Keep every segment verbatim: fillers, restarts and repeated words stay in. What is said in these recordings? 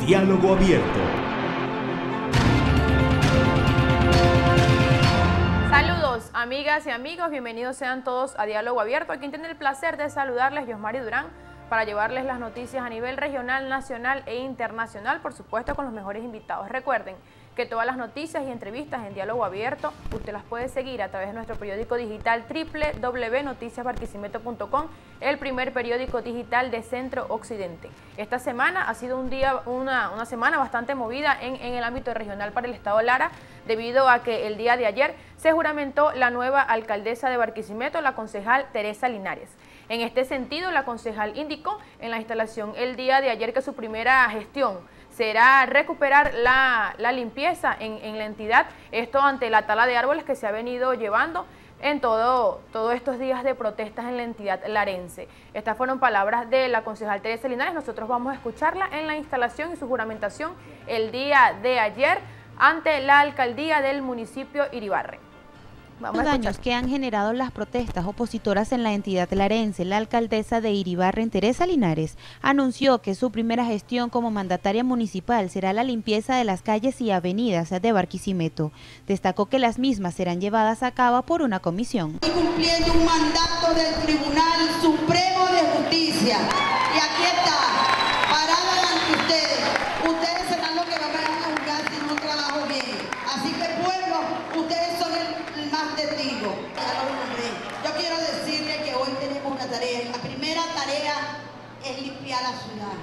Diálogo Abierto. Saludos, amigas y amigos, bienvenidos sean todos a Diálogo Abierto. Aquí tiene el placer de saludarles, Yosmari Durán, para llevarles las noticias a nivel regional, nacional e internacional, por supuesto con los mejores invitados. Recuerden que todas las noticias y entrevistas en Diálogo Abierto usted las puede seguir a través de nuestro periódico digital doble u doble u doble u punto noticias barquisimeto punto com, el primer periódico digital de Centro Occidente. Esta semana ha sido un día, una, una semana bastante movida en, en el ámbito regional para el estado Lara, debido a que el día de ayer se juramentó la nueva alcaldesa de Barquisimeto, la concejal Teresa Linares. En este sentido, la concejal indicó en la instalación el día de ayer que su primera gestión será recuperar la, la limpieza en, en la entidad, esto ante la tala de árboles que se ha venido llevando en todo, todos estos días de protestas en la entidad larense. Estas fueron palabras de la concejal Teresa Linares. Nosotros vamos a escucharla en la instalación y su juramentación el día de ayer ante la alcaldía del municipio Iribarren. Vamos Los daños que han generado las protestas opositoras en la entidad larense, la alcaldesa de Iribarren, Teresa Linares, anunció que su primera gestión como mandataria municipal será la limpieza de las calles y avenidas de Barquisimeto. Destacó que las mismas serán llevadas a cabo por una comisión. Estoy cumpliendo un mandato del Tribunal Supremo de Justicia y aquí está, parada ante ustedes. Ustedes serán los que van a juzgar si no trabajo bien. Así que pueblo, ustedes son el más testigo. Yo quiero decirle que hoy tenemos una tarea. La primera tarea es limpiar la ciudad.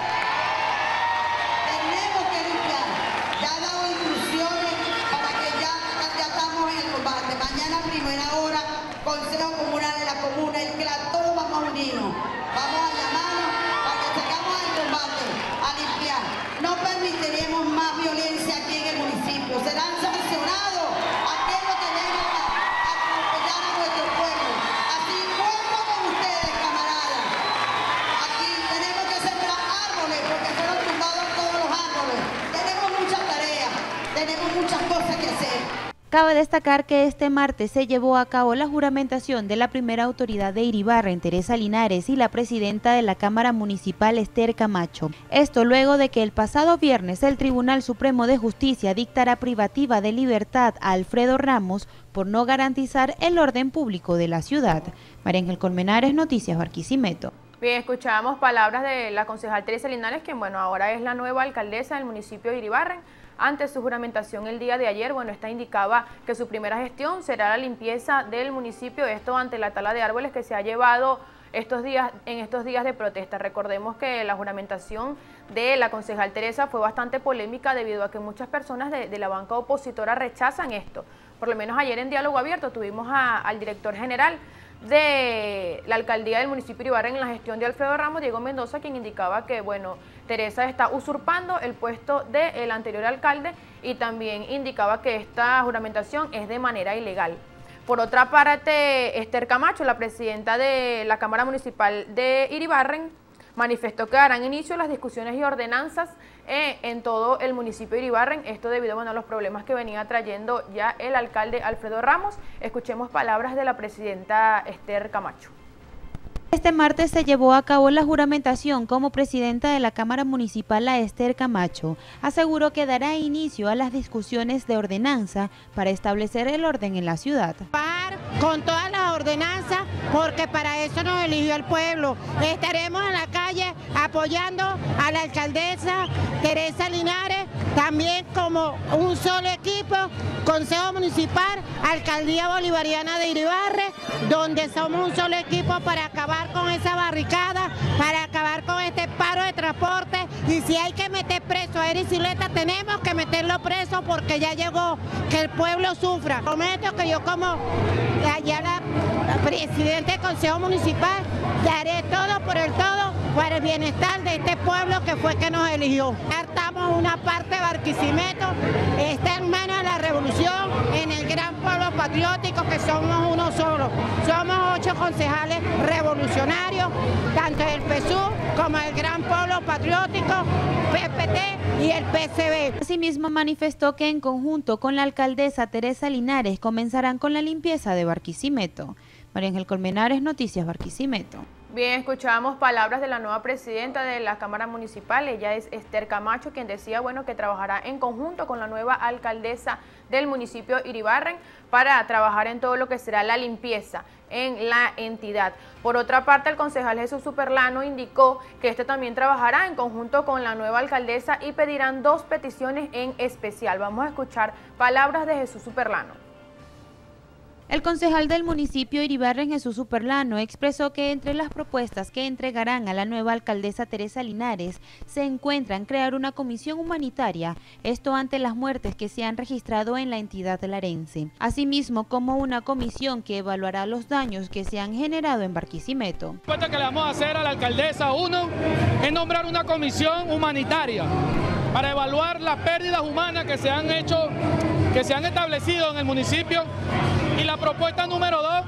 Tenemos que limpiar. Ya he dado instrucciones para que ya, ya estamos en el combate. Mañana a primera hora, Consejo Comunal de la Comuna, y que la, todos vamos a unirnos. Vamos a llamarnos para que tengamos el combate, a limpiar. No permitiremos más violencia aquí en el municipio. Serán sancionados aquellos que vengan a, a atropellar a nuestro pueblo. Así cuento con ustedes, camaradas. Aquí tenemos que sembrar árboles porque fueron tumbados todos los árboles. Tenemos muchas tareas, tenemos muchas cosas que hacer. Cabe destacar que este martes se llevó a cabo la juramentación de la primera autoridad de Iribarren, Teresa Linares, y la presidenta de la Cámara Municipal, Esther Camacho. Esto luego de que el pasado viernes el Tribunal Supremo de Justicia dictara privativa de libertad a Alfredo Ramos por no garantizar el orden público de la ciudad. María Ángel Colmenares, Noticias Barquisimeto. Bien, escuchábamos palabras de la concejal Teresa Linares, quien bueno, ahora es la nueva alcaldesa del municipio de Iribarren. Ante su juramentación el día de ayer, bueno, esta indicaba que su primera gestión será la limpieza del municipio, esto ante la tala de árboles que se ha llevado estos días, en estos días de protesta. Recordemos que la juramentación de la concejal Teresa fue bastante polémica debido a que muchas personas de, de la banca opositora rechazan esto. Por lo menos ayer en Diálogo Abierto tuvimos a, al director general de la alcaldía del municipio de Iribarren en la gestión de Alfredo Ramos, Diego Mendoza, quien indicaba que, bueno, Teresa está usurpando el puesto del anterior alcalde y también indicaba que esta juramentación es de manera ilegal. Por otra parte, Esther Camacho, la presidenta de la Cámara Municipal de Iribarren, manifestó que darán inicio a las discusiones y ordenanzas eh, en todo el municipio de Iribarren, esto debido bueno, a los problemas que venía trayendo ya el alcalde Alfredo Ramos. Escuchemos palabras de la presidenta Esther Camacho. Este martes se llevó a cabo la juramentación como presidenta de la Cámara Municipal a Esther Camacho. Aseguró que dará inicio a las discusiones de ordenanza para establecer el orden en la ciudad. Con todas las ordenanzas, porque para eso nos eligió el pueblo. Estaremos en la calle apoyando a la alcaldesa Teresa Linares, también como un solo equipo, Consejo Municipal, Alcaldía Bolivariana de Iribarren, donde somos un solo equipo para acabar con esa barricada, para acabar con este paro de transporte, y si hay que meter preso a Eris Zuleta, tenemos que meterlo preso porque ya llegó, que el pueblo sufra. Prometo que yo como allá la, la presidenta del Consejo Municipal, daré todo por el todo para el bienestar de este pueblo que fue que nos eligió. Ya estamos una parte de Barquisimeto, está en manos de la revolución, en el gran pueblo patriótico que somos uno solo. Somos ocho concejales revolucionarios, tanto del P S U como el gran pueblo patriótico, P P T y el P C B. Asimismo manifestó que en conjunto con la alcaldesa Teresa Linares comenzarán con la limpieza de Barquisimeto. María Ángel Colmenares, Noticias Barquisimeto. Bien, escuchábamos palabras de la nueva presidenta de la Cámara Municipal, ella es Esther Camacho, quien decía, bueno, que trabajará en conjunto con la nueva alcaldesa del municipio Iribarren para trabajar en todo lo que será la limpieza en la entidad. Por otra parte, el concejal Jesús Superlano indicó que este también trabajará en conjunto con la nueva alcaldesa y pedirán dos peticiones en especial. Vamos a escuchar palabras de Jesús Superlano. El concejal del municipio Iribarren, Jesús Superlano, expresó que entre las propuestas que entregarán a la nueva alcaldesa Teresa Linares se encuentran crear una comisión humanitaria, esto ante las muertes que se han registrado en la entidad larense, asimismo como una comisión que evaluará los daños que se han generado en Barquisimeto. La propuesta que le vamos a hacer a la alcaldesa, uno, es nombrar una comisión humanitaria para evaluar las pérdidas humanas que se han hecho, que se han establecido en el municipio. Y la propuesta número dos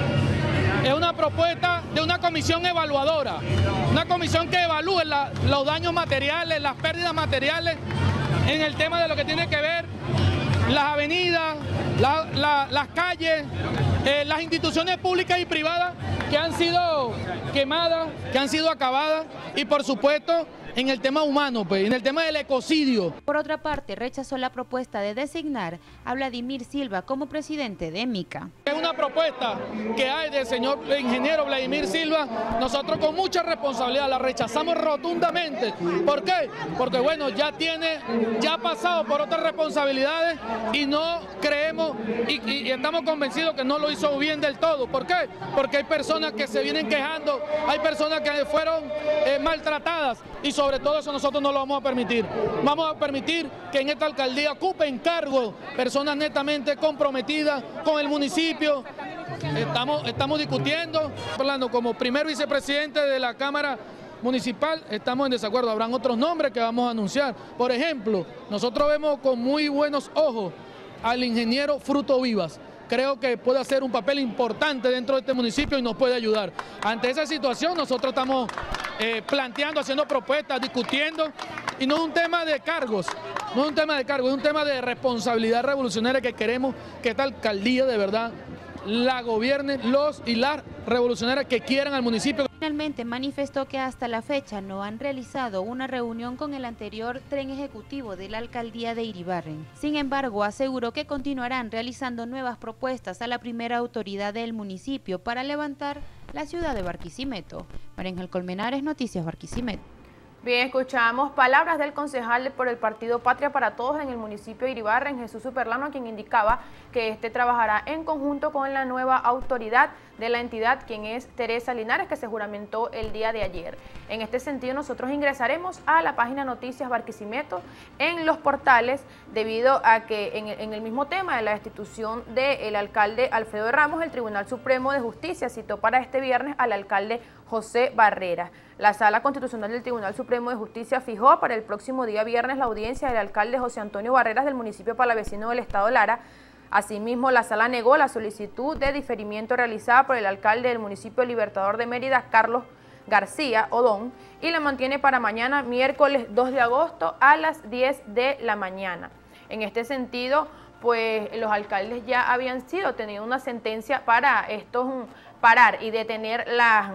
es una propuesta de una comisión evaluadora, una comisión que evalúe la, los daños materiales, las pérdidas materiales en el tema de lo que tiene que ver las avenidas, la, la, las calles, eh, las instituciones públicas y privadas que han sido quemadas, que han sido acabadas y por supuesto en el tema humano, pues, en el tema del ecocidio. Por otra parte, rechazó la propuesta de designar a Vladimir Silva como presidente de MICA. Es una propuesta que hay del señor ingeniero Vladimir Silva, nosotros con mucha responsabilidad la rechazamos rotundamente. ¿Por qué? Porque bueno, ya tiene, ya ha pasado por otras responsabilidades y no creemos y, y, y estamos convencidos que no lo hizo bien del todo. ¿Por qué? Porque hay personas que se vienen quejando, hay personas que fueron eh, maltratadas y sobre todo eso nosotros no lo vamos a permitir. Vamos a permitir que en esta alcaldía ocupen cargos personas netamente comprometidas con el municipio. Estamos, estamos discutiendo, hablando como primer vicepresidente de la Cámara Municipal, estamos en desacuerdo. Habrán otros nombres que vamos a anunciar. Por ejemplo, nosotros vemos con muy buenos ojos al ingeniero Fruto Vivas. Creo que puede hacer un papel importante dentro de este municipio y nos puede ayudar. Ante esa situación nosotros estamos eh, planteando, haciendo propuestas, discutiendo, y no es un tema de cargos, no es un tema de cargos, es un tema de responsabilidad revolucionaria que queremos que esta alcaldía de verdad la gobiernen los y las revolucionarias que quieran al municipio. Finalmente manifestó que hasta la fecha no han realizado una reunión con el anterior tren ejecutivo de la alcaldía de Iribarren. Sin embargo, aseguró que continuarán realizando nuevas propuestas a la primera autoridad del municipio para levantar la ciudad de Barquisimeto. María Ángel Colmenares, Noticias Barquisimeto. Bien, escuchamos palabras del concejal por el partido Patria para Todos en el municipio de Iribarren, Jesús Superlano, quien indicaba que este trabajará en conjunto con la nueva autoridad de la entidad, quien es Teresa Linares, que se juramentó el día de ayer. En este sentido, nosotros ingresaremos a la página Noticias Barquisimeto en los portales, debido a que en el, en el mismo tema de la destitución del alcalde Alfredo Ramos, el Tribunal Supremo de Justicia citó para este viernes al alcalde José Barrera. La Sala Constitucional del Tribunal Supremo de Justicia fijó para el próximo día viernes la audiencia del alcalde José Antonio Barreras del municipio palavecino del estado Lara. Asimismo, la Sala negó la solicitud de diferimiento realizada por el alcalde del municipio Libertador de Mérida, Carlos García Odón, y la mantiene para mañana, miércoles dos de agosto, a las diez de la mañana. En este sentido, pues los alcaldes ya habían sido tenido una sentencia para estos parar y detener las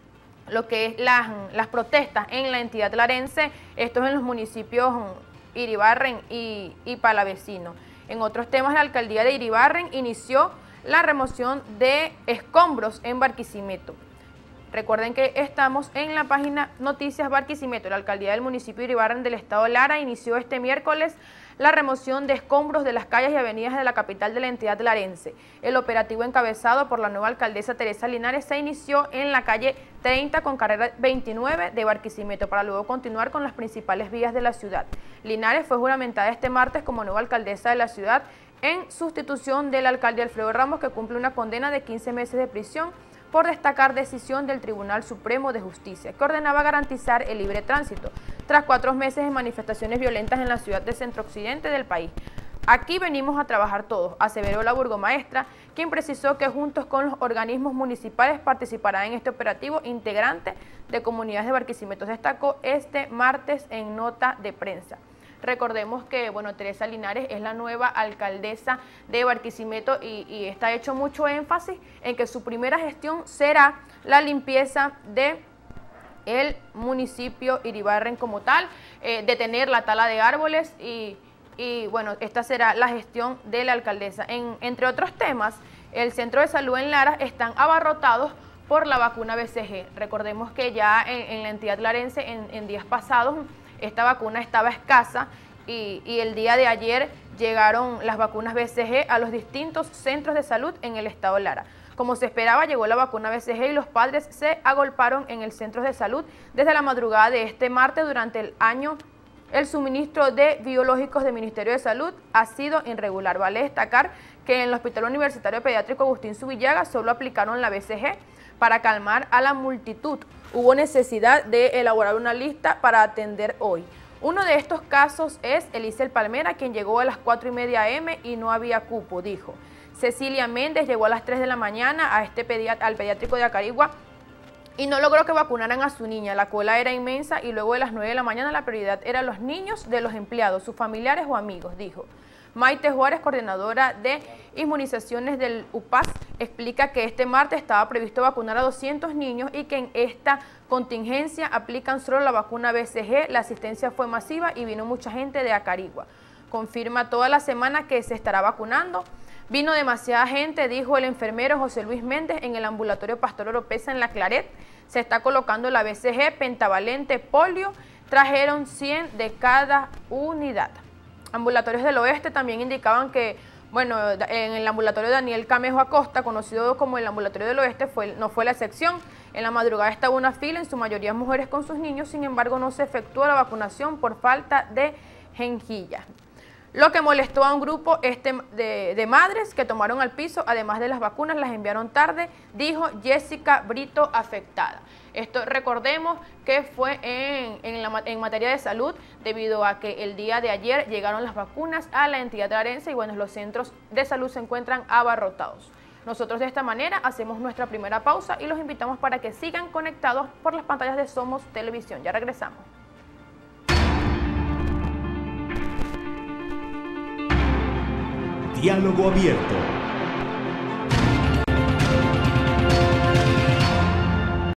lo que es las, las protestas en la entidad larense, esto es en los municipios Iribarren y, y Palavecino. En otros temas, la alcaldía de Iribarren inició la remoción de escombros en Barquisimeto. Recuerden que estamos en la página Noticias Barquisimeto. La alcaldía del municipio de Iribarren del estado Lara inició este miércoles la remoción de escombros de las calles y avenidas de la capital de la entidad larense. El operativo encabezado por la nueva alcaldesa Teresa Linares se inició en la calle treinta con carrera veintinueve de Barquisimeto para luego continuar con las principales vías de la ciudad. Linares fue juramentada este martes como nueva alcaldesa de la ciudad en sustitución del alcalde Alfredo Ramos, que cumple una condena de quince meses de prisión por destacar decisión del Tribunal Supremo de Justicia, que ordenaba garantizar el libre tránsito, tras cuatro meses de manifestaciones violentas en la ciudad de centro-occidente del país. Aquí venimos a trabajar todos, aseveró la burgomaestra, quien precisó que juntos con los organismos municipales participará en este operativo integrante de comunidades de Barquisimeto. Destacó este martes en nota de prensa. Recordemos que, bueno, Teresa Linares es la nueva alcaldesa de Barquisimeto y, y está hecho mucho énfasis en que su primera gestión será la limpieza de el municipio Iribarren como tal, eh, detener la tala de árboles y, y, bueno, esta será la gestión de la alcaldesa. En, entre otros temas, el centro de salud en Lara están abarrotados por la vacuna B C G. Recordemos que ya en, en la entidad larense en, en días pasados esta vacuna estaba escasa y, y el día de ayer llegaron las vacunas B C G a los distintos centros de salud en el estado Lara. Como se esperaba, llegó la vacuna B C G y los padres se agolparon en el centro de salud desde la madrugada de este martes. Durante el año, el suministro de biológicos del Ministerio de Salud ha sido irregular. Vale destacar que en el Hospital Universitario Pediátrico Agustín Zubillaga solo aplicaron la B C G para calmar a la multitud. Hubo necesidad de elaborar una lista para atender hoy. Uno de estos casos es Elícer Palmera, quien llegó a las cuatro y media eme y no había cupo, dijo. Cecilia Méndez llegó a las tres de la mañana a este pediat al pediátrico de Acarigua y no logró que vacunaran a su niña. La cola era inmensa y luego de las nueve de la mañana la prioridad era los niños de los empleados, sus familiares o amigos, dijo. Maite Juárez, coordinadora de inmunizaciones del U P A S, explica que este martes estaba previsto vacunar a doscientos niños y que en esta contingencia aplican solo la vacuna B C G. La asistencia fue masiva y vino mucha gente de Acarigua. Confirma toda la semana que se estará vacunando. Vino demasiada gente, dijo el enfermero José Luis Méndez en el ambulatorio Pastor Oropesa en La Claret. Se está colocando la B C G, pentavalente, polio. Trajeron cien de cada unidad. Ambulatorios del Oeste también indicaban que, bueno, en el ambulatorio Daniel Camejo Acosta, conocido como el ambulatorio del Oeste, fue, no fue la excepción. En la madrugada estaba una fila, en su mayoría mujeres con sus niños, sin embargo no se efectuó la vacunación por falta de jeringuillas. Lo que molestó a un grupo este de, de madres que tomaron al piso, además de las vacunas, las enviaron tarde, dijo Jessica Brito, afectada. Esto recordemos que fue en, en, la, en materia de salud, debido a que el día de ayer llegaron las vacunas a la entidad larense y bueno, los centros de salud se encuentran abarrotados. Nosotros de esta manera hacemos nuestra primera pausa y los invitamos para que sigan conectados por las pantallas de Somos Televisión. Ya regresamos. Diálogo abierto.